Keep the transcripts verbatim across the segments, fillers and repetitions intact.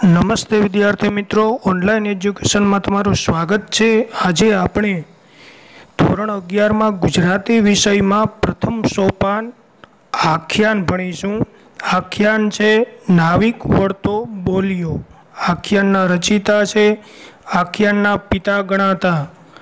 નમસ્તે વિદ્યાર્થી મિત્રો, ઓનલાઈન એજ્યુકેશનમાં તમારું સ્વાગત છે। આજે આપણે ધોરણ અગિયારમાં ગુજરાતી વિષયમાં પ્રથમ સોપાન આખ્યાન ભણીશું। આખ્યાન છે નાવિક વળતો બોલિયો। આખ્યાનના રચિતા છે આખ્યાનના પિતા ગણાતા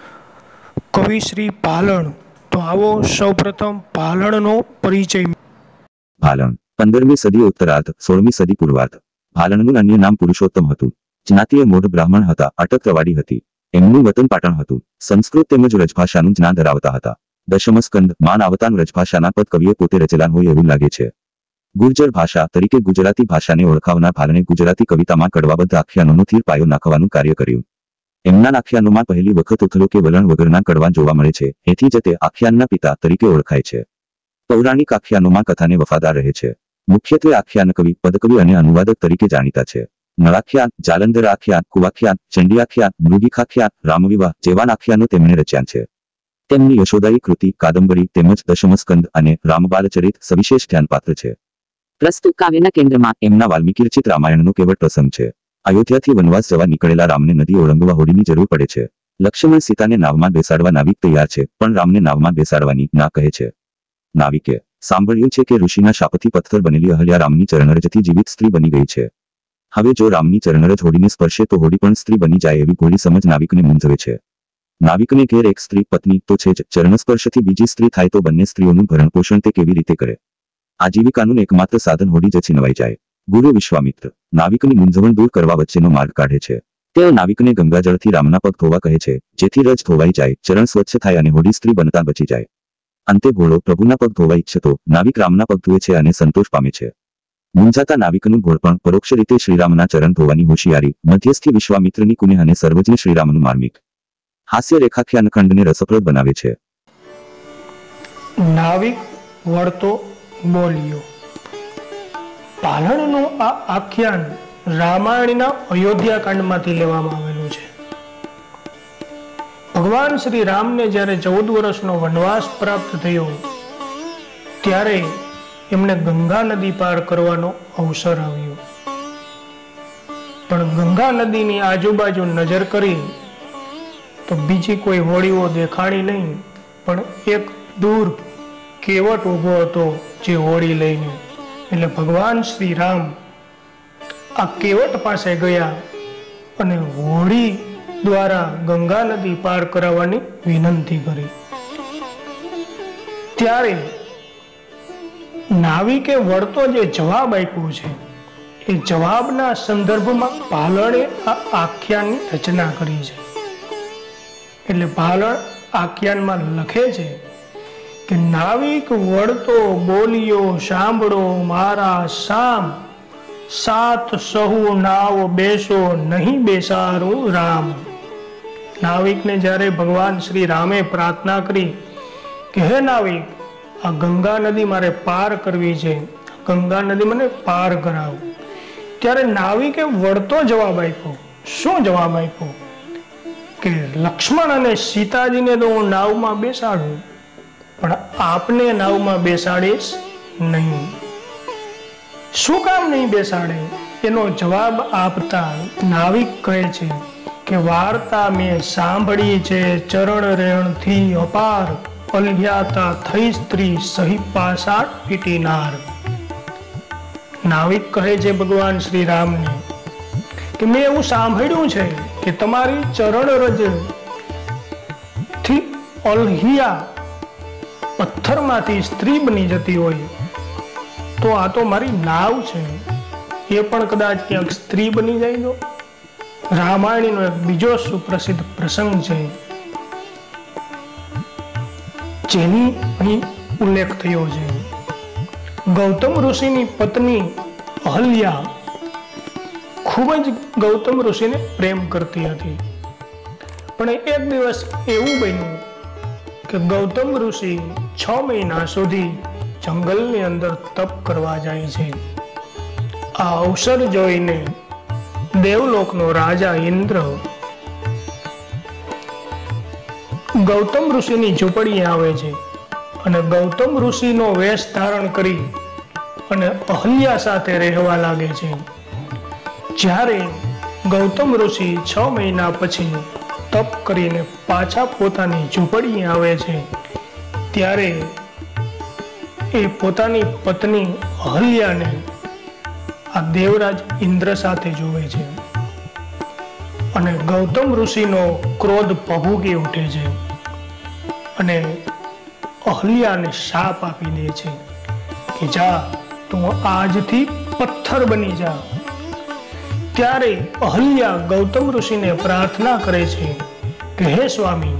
કવિ શ્રી ભાલણ। તો આવો સૌપ્રથમ ભાલણનો પરિચય। ભાલણ પંદરમી સદી ઉત્તરાર્ધ સોળમી સદી પૂર્વાર્ધ। ભાલણનું અન્ય નામ પુરુષોત્તમ હતું। જ્ઞાતિએ મોઢ બ્રાહ્મણ હતા। અટક રવાડી હતી। એમનું વતન પાટણ હતું। સંસ્કૃત તેમજ રજભાષાનું જ્ઞાન ધરાવતા હતા। દશમસ્કંદ માન આવતાન રજભાષાના પદ કવિએ પોતે રચેલા હોય એવું લાગે છે। ગુર્જર ભાષા તરીકે ગુજરાતી ભાષાને ઓળખાવનાર ભાલણે ગુજરાતી કવિતામાં કડવાબદ્ધ આખ્યાનોનો થીર પાયો નાખવાનું કાર્ય કર્યું। એમના આખ્યાનોમાં પહેલી વખત ઉથલો કે વલણ વગરના કડવા જોવા મળે છે। એથી જ તે આખ્યાનના પિતા તરીકે ઓળખાય છે। પૌરાણિક આખ્યાનોમાં કથાને વફાદાર રહે છે। મુખ્યત્વે આખ્યાન કવિ, પદકવિ અને અનુવાદક તરીકે જાણીતા છે। નળાખ્યાન, જાલંધર આખ્યાન, કુવાખ્યાન, ચંડી આખ્યાન, મૃગિકાખ્યાન, રામવિવાહ જેવા આખ્યાનો તેમણે રચ્યા છે। તેમની યશોદાયી કૃતિ, કાદંબરી તેમજ દશમસ્કંદ અને રામબાલચરિત સવિશેષ ધ્યાનપાત્ર છે। પ્રસ્તુત કાવ્યના કેન્દ્રમાં એમના વાલ્મીકી રચિત રામાયણનો કેવળ પ્રસંગ છે। અયોધ્યાથી વનવાસ જવા નીકળેલા રામને નદી ઓળંગવા હોડીની જરૂર પડે છે। લક્ષ્મણ સીતાને નાવમાં બેસાડવા નાવિક તૈયાર છે, પણ રામને નાવમાં બેસાડવાની ના કહે છે। નાવિકે સાંભળ્યું છે કે ઋષિના શાપથી પથ્થર બનેલી અહલ્યા રામની ચરણરજથી જીવિત સ્ત્રી બની ગઈ છે। હવે જો રામની ચરણરજ હોડીને સ્પર્શે તો હોડી પણ સ્ત્રી બની જાય એવી ભોળી સમજ નાવિકને મૂંઝવે છે। નાવિકને ઘેર એક સ્ત્રી પત્ની તો છે જ, ચરણસ્પર્શથી બીજી સ્ત્રી થાય તો બંને સ્ત્રીઓનું ભરણ પોષણ તે કેવી રીતે કરે? આજીવિકાનું એકમાત્ર સાધન હોડી જ છીનવાઈ જાય। ગુરુ વિશ્વામિત્ર નાવિકની મૂંઝવણ દૂર કરવા વચ્ચેનો માર્ગ કાઢે છે। તેઓ નાવિકને ગંગાજળથી રામના પગ ધોવા કહે છે, જેથી રજ ધોવાઈ જાય, ચરણ સ્વચ્છ થાય અને હોડી સ્ત્રી બનતા બચી જાય। અંતે ભોળો પ્રભુના પગ ધોવા ઈચ્છતો નાવિક રામના પગ ધોવે છે અને સંતોષ પામે છે। મૂંઝાતા નાવિકનું ભોળપણ પરોક્ષ રીતે શ્રીરામના ચરણ ધોવાની હોશિયારી, મધ્યસ્થી વિશ્વામિત્રની કુનેહ અને સર્વજ્ઞ શ્રીરામનું માર્મિક હાસ્ય રેખાખ્યાન ખંડને રસપ્રદ બનાવે છે। નાવિક વળતો બોલિયો। ભાલણનું આ આખ્યાન રામાયણના અયોધ્યા કાંડમાંથી લેવામાં આવેલું છે। ભગવાન શ્રી રામને જ્યારે ચૌદ વર્ષનો વનવાસ પ્રાપ્ત થયો ત્યારે એમને ગંગા નદી પાર કરવાનો અવસર આવ્યો, પણ ગંગા નદીની આજુબાજુ નજર કરી તો બીજી કોઈ હોડીઓ દેખાણી નહીં, પણ એક દૂર કેવટ ઊભો હતો જે હોડી લઈને। એટલે ભગવાન શ્રી રામ આ કેવટ પાસે ગયા અને હોડી દ્વારા ગંગા નદી પાર કરાવવાની વિનંતી કરી। ત્યારે નાવિકે વળતો જે જવાબ આપ્યો છે એ જવાબના સંદર્ભમાં ભાલણે આ આખ્યાનની રચના કરી છે। એટલે ભાલણ આખ્યાનમાં લખે છે કે નાવિક વળતો બોલિયો સાંભળો મારા સામ, સાત સહુ નાવ બેસો નહીં બેસારું રામ। નાવિકને જ્યારે ભગવાન શ્રી રામે પ્રાર્થના કરી કે હે નાવિક, આ ગંગા નદી મારે પાર કરવી છે, ગંગા નદી મને પાર કરાવ, ત્યારે નાવિકે વળતો જવાબ આપ્યો। શું જવાબ આપ્યો? કે લક્ષ્મણ અને સીતાજીને તો હું નાવમાં બેસાડું, પણ આપને નાવમાં બેસાડીશ નહીં। શું કામ નહીં બેસાડે? એનો જવાબ આપતા નાવિક કહે છે કે વાર્તા મેં સાંભળી છે ચરણ રેણથી અપાર, અલ્યાતા થઈ સ્ત્રી સહી પાસાટ પીટીનાર। નાવિક કહે છે ભગવાન શ્રી રામને કે મેં એવું સાંભળ્યું છે કે તમારી ચરણ રજ થી અલ્હિયા પથ્થરમાંથી સ્ત્રી બની જતી હોય તો આ તો મારી નાવ છે, એ પણ કદાચ ક્યાંક સ્ત્રી બની જાય તો? રામાયણનો એક બીજો સુપ્રસિદ્ધ પ્રસંગ છે જેની અહીં ઉલ્લેખ થયો છે। ગૌતમ ઋષિની પત્ની અહલ્યા ખૂબ જ ગૌતમ ઋષિને પ્રેમ કરતી હતી, પણ એક દિવસ એવું બન્યું કે ગૌતમ ઋષિ છ મહિના સુધી જંગલની અંદર તપ કરવા જાય છે। આ અવસર જોઈને દેવલોકનો રાજા ઇન્દ્ર ગૌતમ ઋષિની ઝૂંપડીએ આવે છે અને ગૌતમ ઋષિનો વેશ ધારણ કરી અને અહલ્યા સાથે રહેવા લાગે છે। જ્યારે ગૌતમ ઋષિ છ મહિના પછી તપ કરીને પાછા પોતાની ઝૂંપડી આવે છે, ત્યારે એ પોતાની પત્ની અહલ્યાને આ દેવરાજ ઇન્દ્ર સાથે જોવે છે અને ગૌતમ ઋષિનો ક્રોધ ભભૂકી ઉઠે છે અને અહલ્યાને શાપ આપી દે છે કે જા તું આજથી પથ્થર બની જા. ત્યારે અહલ્યા ગૌતમ ઋષિને પ્રાર્થના કરે છે કે હે સ્વામી,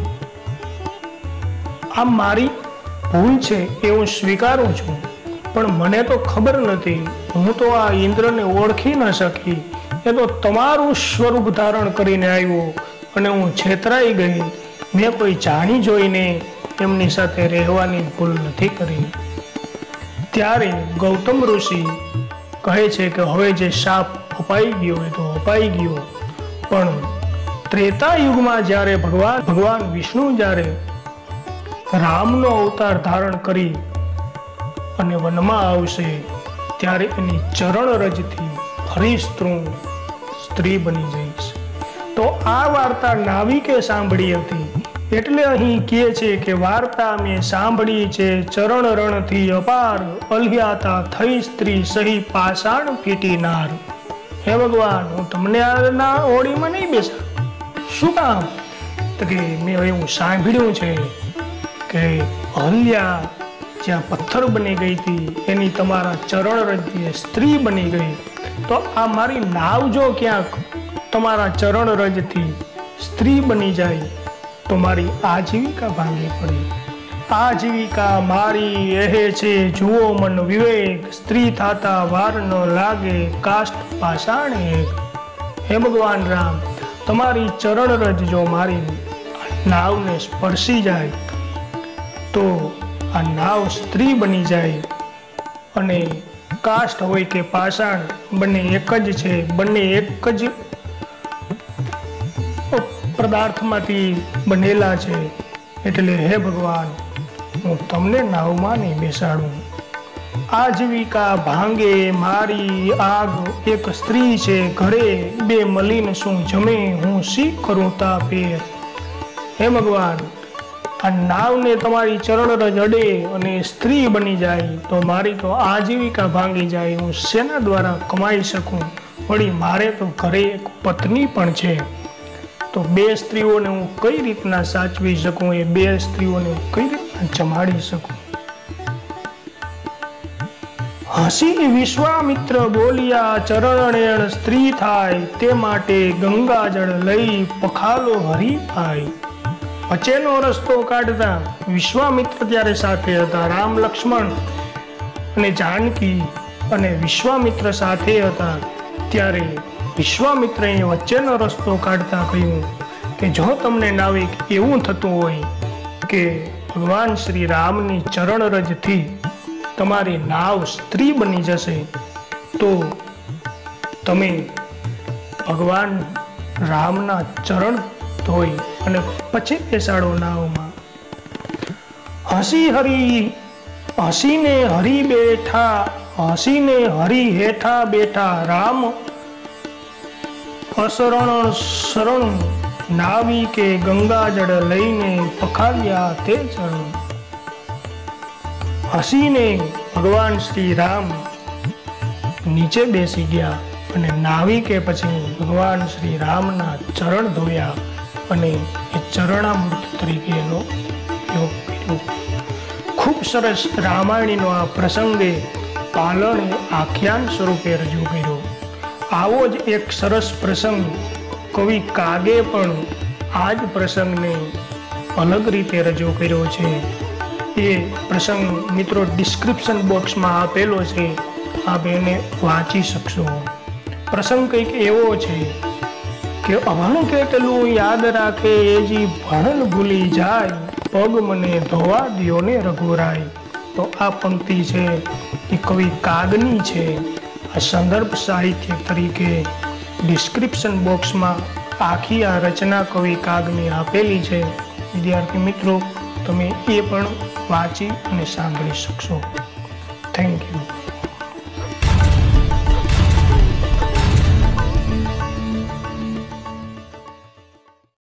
આ મારી ભૂલ છે એ હું સ્વીકારું છું, પણ મને તો ખબર નથી, હું તો આ ઇન્દ્રને ઓળખી ન શકી. એ તો તમારું સ્વરૂપ ધારણ કરીને આવ્યો અને હું છેતરાઈ ગઈ. મેં કોઈ જાણી જોઈને એમની સાથે રહેવાની ભૂલ નથી કરી. ત્યારે ગૌતમ ઋષિ કહે છે કે હવે જે શાપ અપાઈ ગયો એ તો અપાઈ ગયો, પણ ત્રેતા યુગમાં જ્યારે ભગવાન ભગવાન વિષ્ણુ જ્યારે રામનો અવતાર ધારણ કરી અને વનમાં આવશે, ત્યારે એની ચરણ રજથી ફરી સ્ત્રી સ્ત્રી બની જઈશ. તો આ વાર્તા નાવિકે સાંભળી હતી, એટલે અહીં કહે છે કે વાર્તા મેં સાંભળી છે, ચરણ રણથી અપાર અલ્હ્યાતા થઈ સ્ત્રી સહી પાષાણ ફીટી નાર. હે ભગવાન, હું તમને આ ઓળીમાં નહીં બેસા. શું કામ? તો કે મેં એવું સાંભળ્યું છે કે અહલ્યા જ્યાં પથ્થર બની ગઈ હતી એની તમારા ચરણ રજથી સ્ત્રી બની ગઈ. તો આ મારી નાવ જો ક્યાંક તમારા ચરણ રજથી સ્ત્રી બની જાય તો મારી આજીવિકા ભાંગી પડે. આજીવિકા મારી એહે છે જુઓ મન વિવેક, સ્ત્રી થાતા વાર ન લાગે કાષ્ઠ પાષાણ એક. હે ભગવાન રામ, તમારી ચરણ રજ જો મારી નાવને સ્પર્શી જાય તો આ નાવ સ્ત્રી બની જાય અને કાષ્ઠ હોય કે પાષાણ બંને એક જ છે, બંને એક જ પદાર્થમાંથી બનેલા છે. એટલે હે ભગવાન, હું તમને નાવમાં નહીં બેસાડું. આજીવિકા ભાંગે મારી આગ એક સ્ત્રી છે ઘરે, બે મલિન શું જમે હું શી કરું તા પેર. હે ભગવાન, આ નાવને તમારી ચરણ રજ અડે અને સ્ત્રી બની જાય તો મારી તો આજીવિકા ભાંગી જાય. હું શેના દ્વારા કમાઈ શકું? વળી મારે તો ઘરે એક પત્ની પણ છે, તો બે સ્ત્રીઓને હું કઈ રીતના સાચવી શકું? એ બે સ્ત્રીઓને કઈ રીતના જમાડી શકું? હસી વિશ્વામિત્ર બોલ્યા, ચરણેણ સ્ત્રી થાય તે માટે ગંગાજળ લઈ પખાલો હરી થાય. વચ્ચેનો રસ્તો કાઢતા વિશ્વામિત્ર ત્યારે સાથે હતા. રામ, લક્ષ્મણ અને જાનકી અને વિશ્વામિત્ર સાથે હતા. ત્યારે વિશ્વામિત્રએ વચ્ચેનો રસ્તો કાઢતા કહ્યું કે જો તમને નાવિક એવું થતું હોય કે ભગવાન શ્રી રામની ચરણ રજથી તમારી નાવ સ્ત્રી બની જશે તો તમે ભગવાન રામના ચરણ ધોઈ અને પછી બેસાડો નાવમાં. હસી હરી હસીને હરી બેઠા હસીને હરી હેઠા બેઠા રામ અશરણ શરણ નાવી કે ગંગાજળ લઈને પખાલ્યા તે ચરણ. હસીને ભગવાન શ્રી રામ નીચે બેસી ગયા અને નાવિકે પછી ભગવાન શ્રી રામના ચરણ ધોયા અને એ ચરણામૃત તરીકે એનો ઉપયોગ કર્યો. ખૂબ સરસ રામાયણીનો આ પ્રસંગે પાલણે આખ્યાન સ્વરૂપે રજૂ કર્યો. આવો જ એક સરસ પ્રસંગ કવિ કાગે પણ આ જ પ્રસંગને અલગ રીતે રજૂ કર્યો છે. એ પ્રસંગ મિત્રો ડિસ્ક્રિપ્શન બોક્સમાં આપેલો છે, આપ એને વાંચી શકશો. પ્રસંગ કંઈક એવો છે કે અભણ કેટલું યાદ રાખે એજી ભણન ભૂલી જાય, પગ મને ધોવા દ્યો ને રઘુરાય. તો આ પંક્તિ છે એ કવિ કાગની છે. આ સંદર્ભ સાહિત્ય તરીકે ડિસ્ક્રિપ્શન બોક્સમાં આખી આ રચના કવિ કાગની આપેલી છે. વિદ્યાર્થી મિત્રો, તમે એ પણ વાંચી અને સાંભળી શકશો. Thank you.